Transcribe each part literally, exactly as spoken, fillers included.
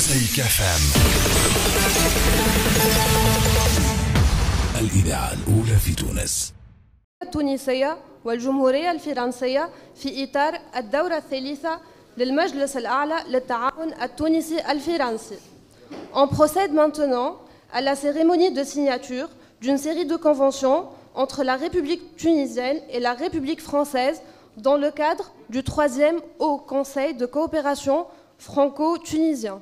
مزيكا فام، الإذاعة الأولى في تونس. التونسية والجمهورية الفرنسية في إطار الدورة الثالثة للمجلس الأعلى للتعاون التونسي الفرنسي. On procède maintenant à la cérémonie de signature d'une série de conventions entre la République tunisienne et la République française dans le cadre du troisième Haut Conseil de coopération franco-tunisien.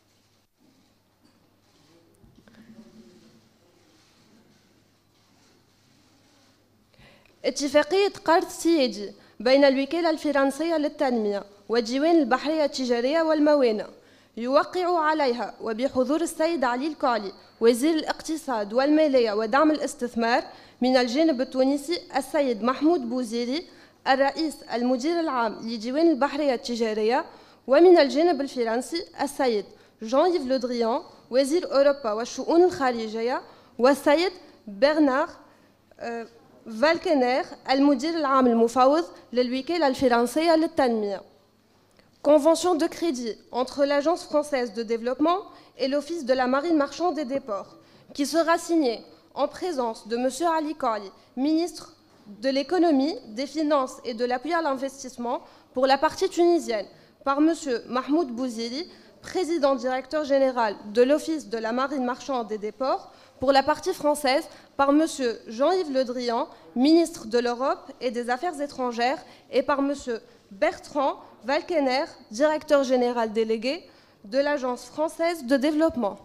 اتفاقية قرض سيادي بين الوكالة الفرنسية للتنمية والديوان البحرية التجارية والموانئ يوقع عليها وبحضور السيد علي الكعلي وزير الاقتصاد والمالية ودعم الاستثمار من الجانب التونسي السيد محمود بوزيري الرئيس المدير العام لديوان البحرية التجارية، ومن الجانب الفرنسي السيد جان ييف لو دريان وزير أوروبا والشؤون الخارجية والسيد برنار فالكنير المدير العام المفوض للوكالة الفرنسية للتنمية. Convention de crédit entre l'Agence française de développement et l'Office de la marine marchande et des ports, qui sera signée en présence de M. Ali Kali, ministre de l'économie, des finances et de l'appui à l'investissement pour la partie tunisienne, par M. Mahmoud Bouziri, président directeur général de l'Office de la marine marchande et des ports, pour la partie française, par M. Jean-Yves Le Drian, ministre de l'Europe et des Affaires étrangères, et par M. Bertrand Valkener, directeur général délégué de l'Agence française de développement.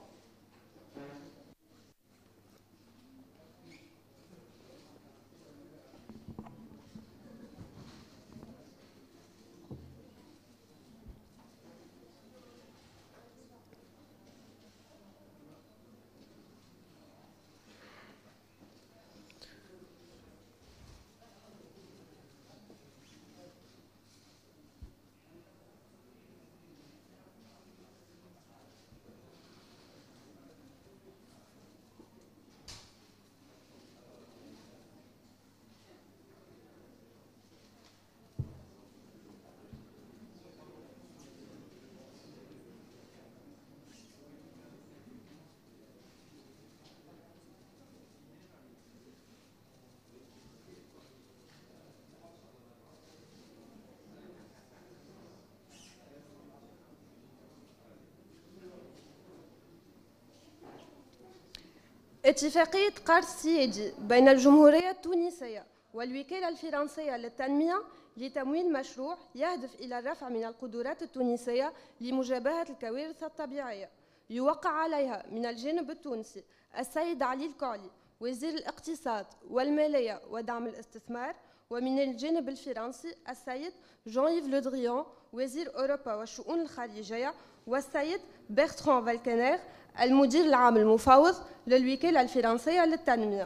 اتفاقية قرض سيادي بين الجمهورية التونسية والوكالة الفرنسية للتنمية لتمويل مشروع يهدف إلى الرفع من القدرات التونسية لمجابهة الكوارث الطبيعية، يوقع عليها من الجانب التونسي السيد علي الكعلي وزير الاقتصاد والمالية ودعم الاستثمار، ومن الجانب الفرنسي السيد جان ييف لو دريان وزير أوروبا والشؤون الخارجية والسيد برتران فالكنير المدير العام المفوض للوكالة الفرنسية للتنمية.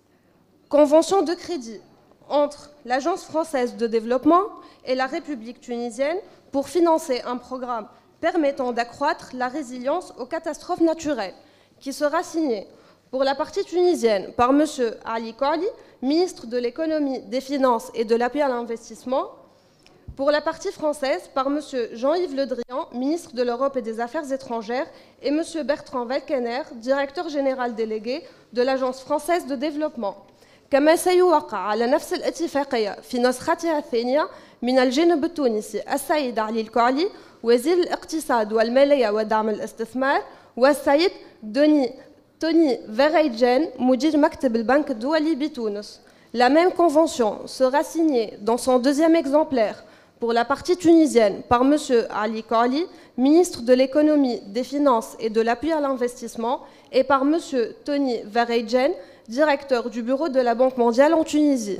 Convention de crédit entre l'Agence française de développement et la République tunisienne pour financer un programme permettant d'accroître la résilience aux catastrophes naturelles, qui sera signé pour la partie tunisienne par M. Ali Kali, ministre de l'économie, des finances et de l'appui à l'investissement, pour la partie française par M. Jean-Yves Le Drian, ministre de l'Europe et des Affaires étrangères, et M. Bertrand Valkener, directeur général délégué de l'Agence française de développement. كما سيوقع على نفس الاتفاقية في نسختها الثانية من الجانب التونسي السيد علي الكعلي وزير الاقتصاد والمالية ودعم الاستثمار والسيد دوني توني فيريجان مدير مكتب البنك الدولي بتونس. La même convention sera signée dans son deuxième exemplaire pour la partie tunisienne par M. Ali Kali, ministre de l'économie, des finances et de l'appui à l'investissement, et par M. Tony Verheygen, directeur du bureau de la Banque mondiale en Tunisie.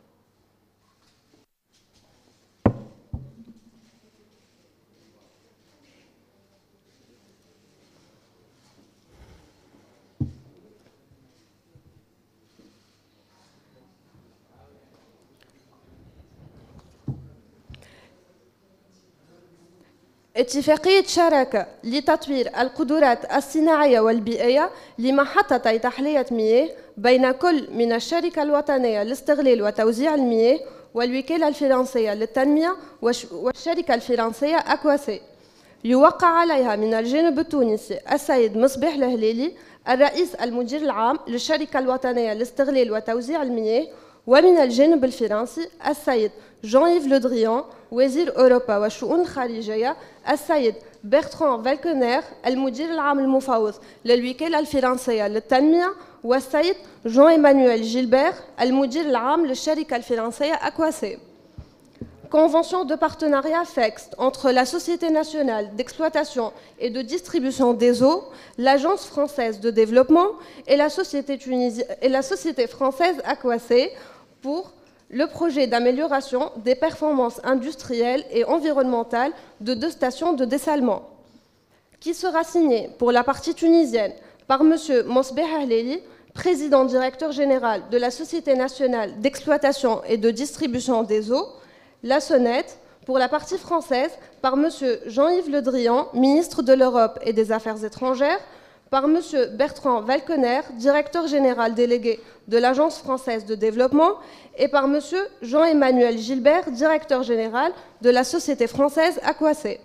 اتفاقية شراكة لتطوير القدرات الصناعية والبيئية لمحطتي تحلية مياه بين كل من الشركة الوطنية لاستغلال وتوزيع المياه والوكالة الفرنسية للتنمية والشركة الفرنسية أكواسي. يوقع عليها من الجانب التونسي السيد مصباح الهليلي الرئيس المدير العام للشركة الوطنية لاستغلال وتوزيع المياه، ومن الجانب الفرنسي السيد جون ييف لو دريان وزير أوروبا والشؤون الخارجية، السيد برتران فالكونير المدير العام المفوض للوكالة الفرنسية للتنمية، والسيد جون إيمانويل جيلبert المدير العام للشركة الفرنسية أكواسي. Convention de partenariat fixe entre la Société nationale d'exploitation et de distribution des eaux, l'Agence française de développement et la Société, Tunisi... et la société française Aquacé pour le projet d'amélioration des performances industrielles et environnementales de deux stations de dessalement, qui sera signé pour la partie tunisienne par M. Mosbeh Ahleli, président directeur général de la Société nationale d'exploitation et de distribution des eaux, la Sonnette, pour la partie française, par M. Jean-Yves Le Drian, ministre de l'Europe et des Affaires étrangères, par M. Bertrand Valconer, directeur général délégué de l'Agence française de développement, et par M. Jean-Emmanuel Gilbert, directeur général de la Société française Aquacé.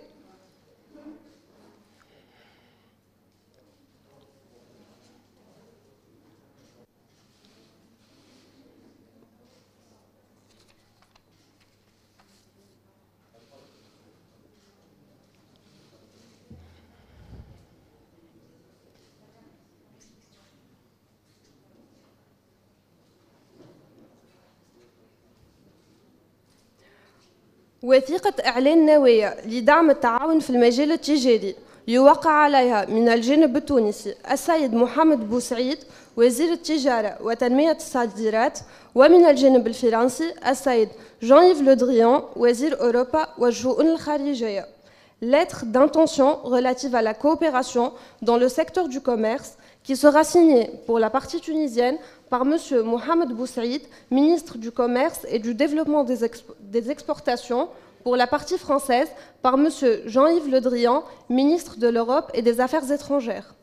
وثيقة إعلان نوايا لدعم التعاون في المجال التجاري يوقع عليها من الجانب التونسي السيد محمد بوسعيد وزير التجارة وتنمية الصادرات، ومن الجانب الفرنسي السيد جون-يves Le Drian وزير أوروبا والشؤون الخارجية. Lettre d'intention relative à la coopération dans le secteur du commerce qui sera signée pour la partie tunisienne par M. Mohamed Boussaïd, ministre du Commerce et du Développement des, exp des Exportations, pour la partie française par M. Jean-Yves Le Drian, ministre de l'Europe et des Affaires étrangères.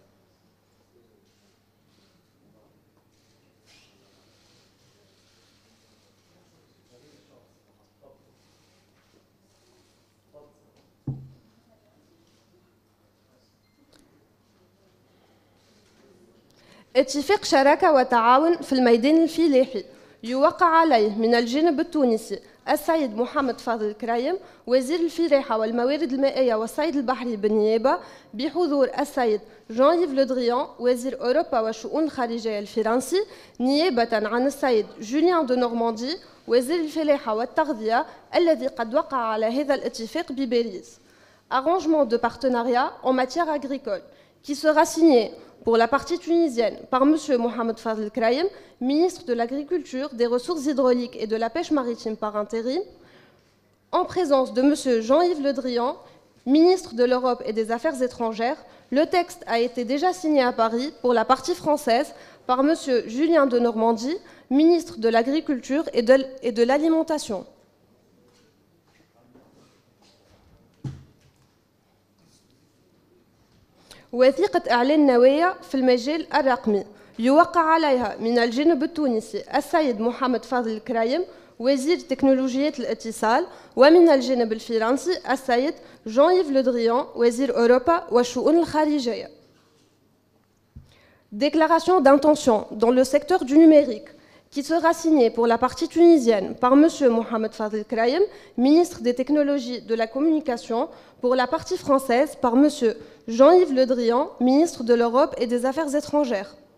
اتفاق شراكة وتعاون في الميدان الفلاحي يوقع عليه من الجانب التونسي السيد محمد فاضل الكرايم وزير الفلاحة والموارد المائية والصيد البحري بالنيابة، بحضور السيد جون-ييف لو دريان وزير أوروبا والشؤون الخارجية الفرنسي، نيابة عن السيد جوليان دو نورماندي وزير الفلاحة والتغذية الذي قد وقع على هذا الاتفاق بباريس. Arrangement de partenariat en matière agricole qui sera signé pour la partie tunisienne par M. Mohamed Fadel Kraïm, ministre de l'Agriculture, des Ressources hydrauliques et de la Pêche maritime par intérim, en présence de M. Jean-Yves Le Drian, ministre de l'Europe et des Affaires étrangères. Le texte a été déjà signé à Paris pour la partie française par M. Julien de Normandie, ministre de l'Agriculture et de, et de l'Alimentation. وثيقة إعلان نوايا في المجال الرقمي يوقع عليها من الجانب التونسي السيد محمد فاضل الكرايم وزير تكنولوجيات الاتصال، ومن الجانب الفرنسي السيد جون-ييف لو دريان وزير أوروبا والشؤون الخارجية. Déclaration d'intention dans le secteur du numérique qui sera signée pour la partie tunisienne par M. Mohamed Fadel Kraïm, ministre des Technologies de la Communication, pour la partie française par M. Jean-Yves Le Drian, ministre de l'Europe et des Affaires étrangères.